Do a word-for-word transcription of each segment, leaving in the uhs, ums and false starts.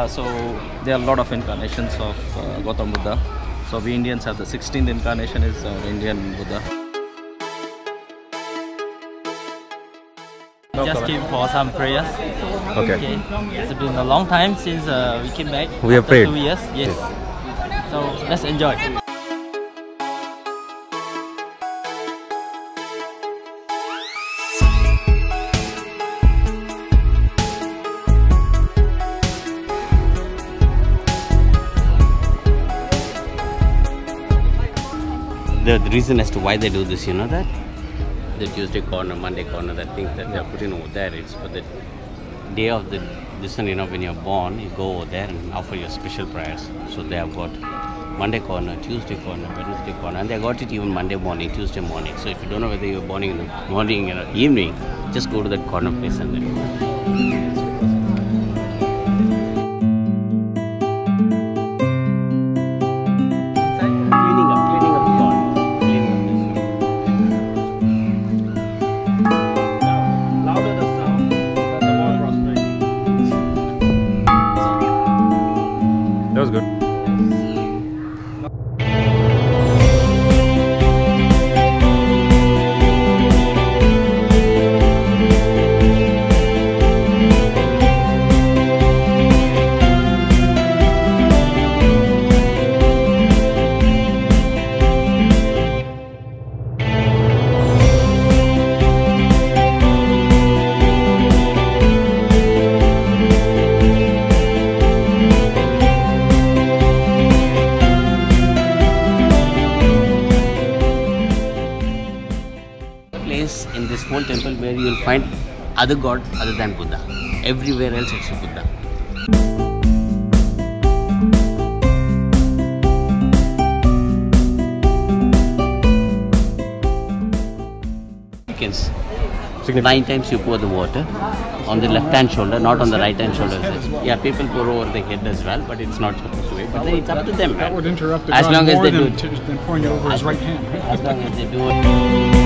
so there are a lot of incarnations of uh, Gautama Buddha. So we Indians have the sixteenth incarnation is uh, Indian Buddha. Just came for some prayers. Okay. Okay. It's been a long time since uh, we came back. We have after prayed. Two years. Yes. So let's enjoy. The, the reason as to why they do this, you know that? The Tuesday corner, Monday corner, that thing that they're putting over there, it's for the day of the, this one, you know, when you're born, you go over there and offer your special prayers. So they have got Monday corner, Tuesday corner, Wednesday corner, and they got it even Monday morning, Tuesday morning. So if you don't know whether you're born in the morning or evening, just go to that corner place and then. That was good. In this whole temple where you will find other god other than Buddha. Everywhere else it's a Buddha. Nine times you pour the water on the left hand shoulder, not on the right hand shoulder. Yeah, people pour over the head as well, but it's not supposed to be. But then it's up to them. That would interrupt the as god long more as they than, do it. than pouring it over his right hand. Right? As long as they do it.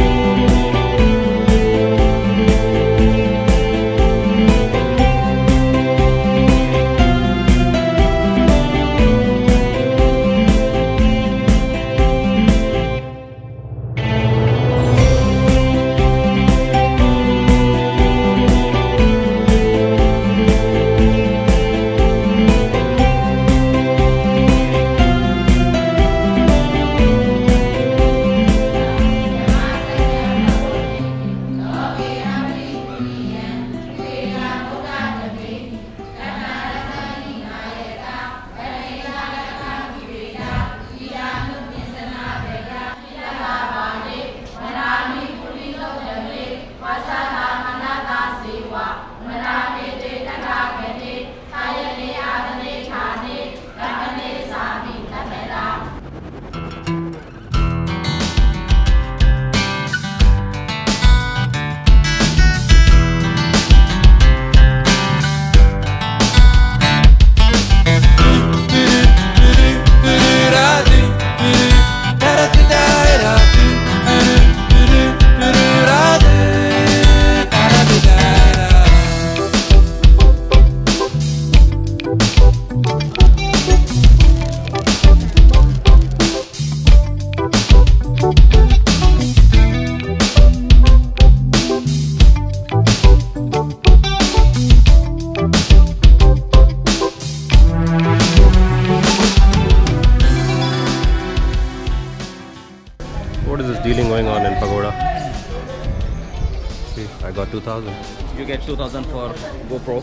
What is this dealing going on in Pagoda? See, I got two thousand. You get two thousand for GoPro.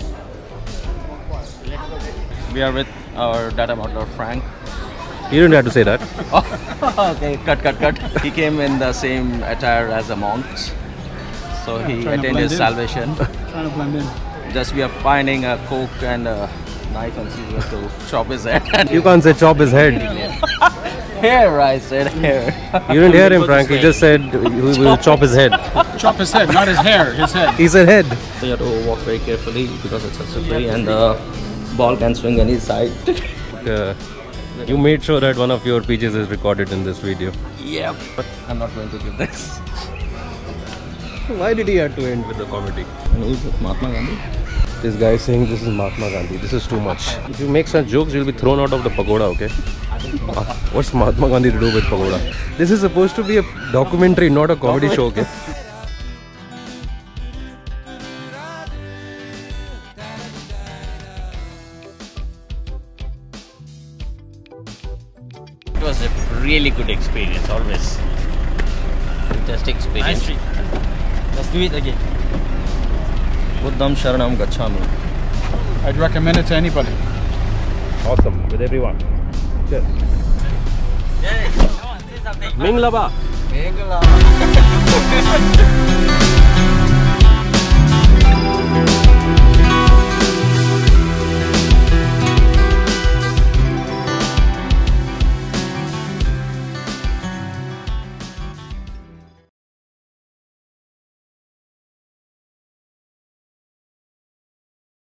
We are with our data model Frank. You didn't have to say that. Oh, okay, cut, cut, cut. He came in the same attire as a monk. So Yeah, he trying to attained his blend in. salvation. Trying to blend in. Just we are finding a coke and a knife and scissors to chop his head. You can't say chop his head. Hair, I said hair. You didn't hear him, Frank. He just said we will chop his head. Chop his head, not his hair, his head. He said head. So you have to walk very carefully because it's a slippery and the ball can swing any side. Uh, you made sure that one of your speeches is recorded in this video. Yep. But I'm not going to give this. Why did he have to end with the comedy? Who's Mahatma Gandhi? This guy is saying this is Mahatma Gandhi. This is too much. If you make such jokes, you'll be thrown out of the pagoda, okay? What's Mahatma Gandhi to do with pagoda? This is supposed to be a documentary, not a comedy show, okay? It was a really good experience, always. Fantastic experience. Nice trip. Let's do it again. Buddham Sharanam Gacchami. I'd recommend it to anybody. Awesome. With everyone. Cheers. Come on, say something. Minglaba. Mingla.